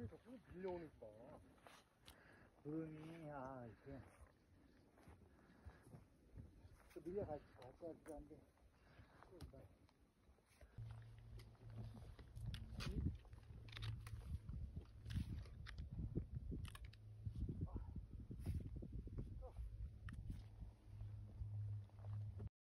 자꾸 밀려오는 거 봐. 구름이, 이렇게. 또 밀려갈 것 같긴 한데.